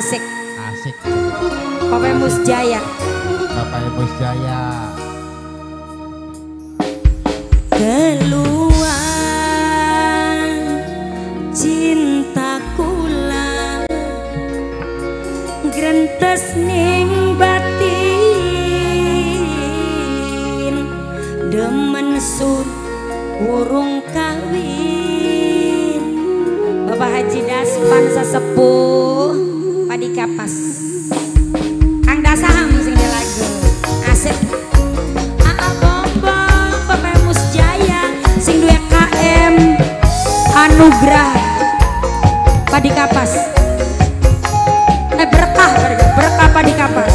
Asik. Asik. Bapak Musjaya. Bapak Musjaya. Keluar cinta kula grentes ning batin demen sud urung kawin. Bapak Haji Daspan sesepuh Padi Kapas Kang Dasaham sing di lagu asik. Bapak Musjaya sing duwe KM Anugrah Padi Kapas berkah Padi Kapas.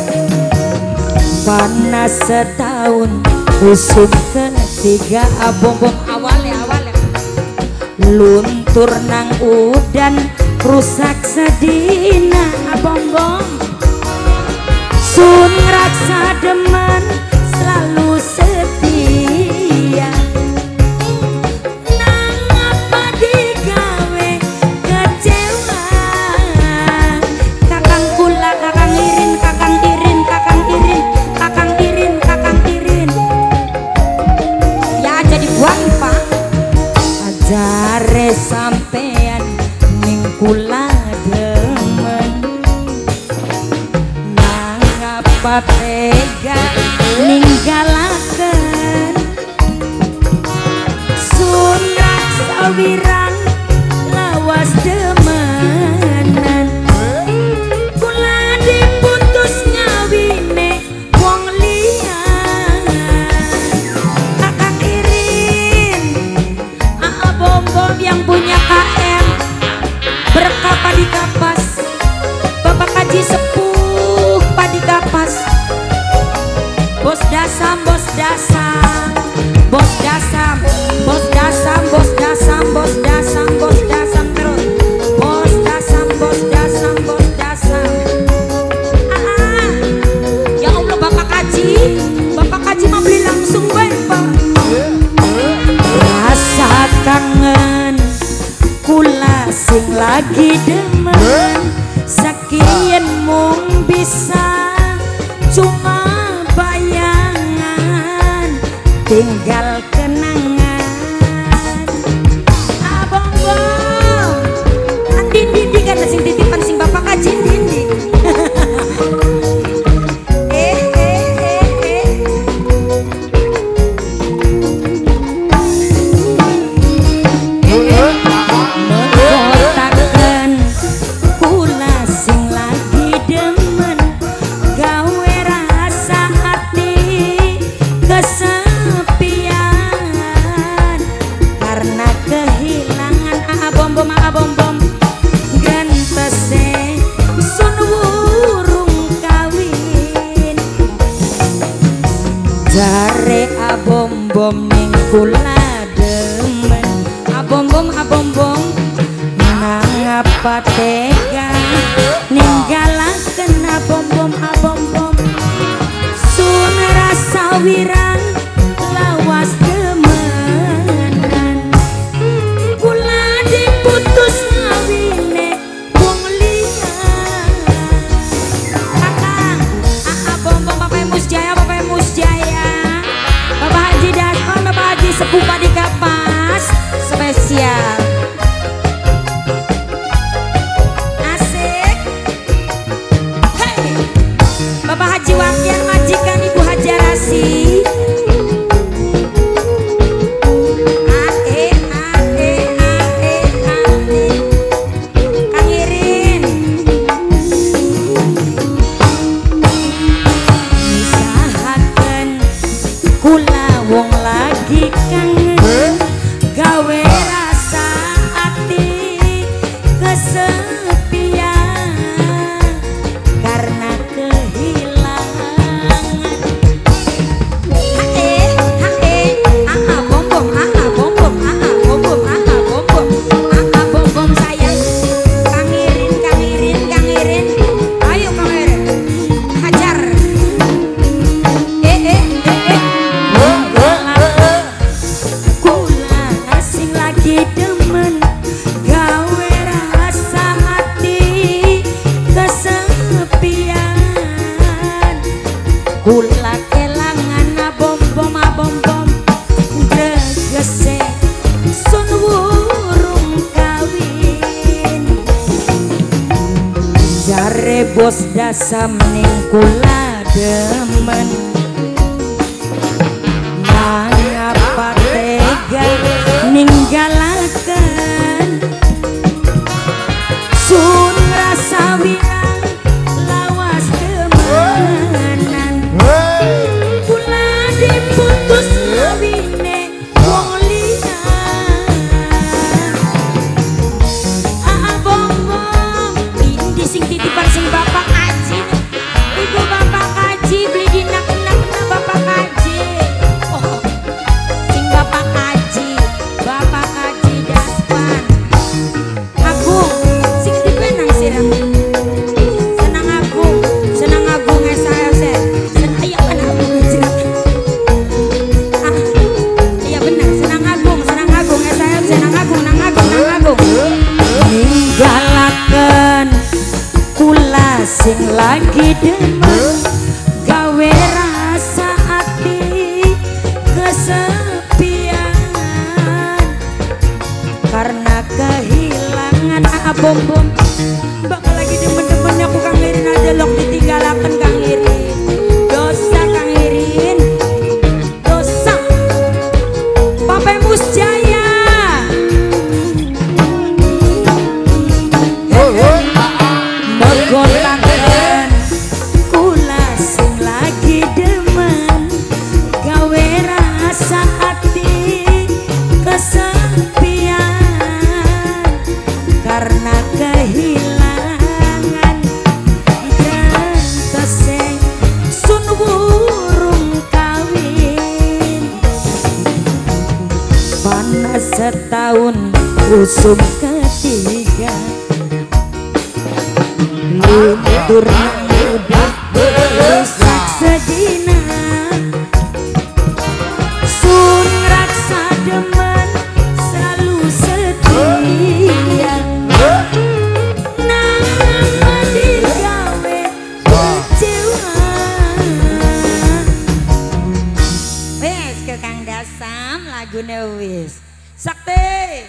Panas setahun musim ketiga abom-bom awalnya luntur nang udan rusak sedina abom-bom sun raksa demen selalu setia nang apa digawe kecewa kakang kula kakang irin kakang irin kakang irin kakang irin kakang irin ya jadi buang pak ajare sampean ning kula demen nang apa tega ninggalaken sun raksa wirang lawas demenan kula diputus ngawine wong liya kakang irin bom-bom yang punya KM berkah Padi Kapas Bapak Haji Sepuh Padi Kapas bos dasam bos dasam bos dasam bos dasam bos dasam bos dasam bos dasam terus bos dasam bos dasam bos dasam ya Allah Bapak Haji mau beli langsung gue Pak. Rasa kangen kula sing lagi demen sekian mung bisa cuma bayangan tinggal kenangan abang-bang andin dindi kan sing titipan sing Bapak Haji dindi bom-bom grentese sun wurung kawin jare abom-bom ning kula demen abom-bom nang apa tega ninggalaken abom-bom sun rasa wirang lawas demenan kula diputus ngawine wong liya kakang bom-bom Bapak Musjaya Bapak Haji Daspan Bapak Haji Sepuh Padi Kapas spesial asik. Hey Bapak Haji Wakian majikan Ibu Hajarasi bos dasam ning kula demen mangapa tega ninggalaken sun rasa wirang lawas temenan kula diputus ngawine wong liya abong-bong ini sing titipan sing bapak Aji ibu bapak Aji beli dinak-nak na bapak Aji oh sing bapak Aji daspan Agung sing dipenang siram senang Agung SALC iya benar siram iya benar senang Agung SALC nang Agung ninggalaken kula sing lagi demen gawe rasa ati kesepian karena kehilangan bom bakal lagi demen-demennya aku Kang Irin aja lok ditinggalaken Kang Irin dosa Kang Irin dosa Papa Mus Jaya megotaken kula sing lagi demen gawe rasa hati kesepian karena kehilangan gentesing sun burung kawin panas setahun usum ketiga luntur udah rusak sedina sun raksa demen selalu setia nama digawe kecewa wes ke Kang Dasam lagune wis sakti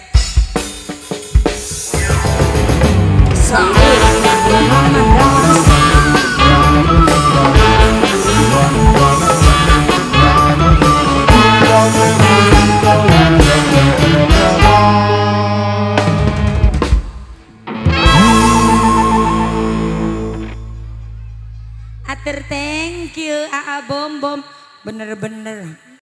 Atur thank you Aa Bom bener-bener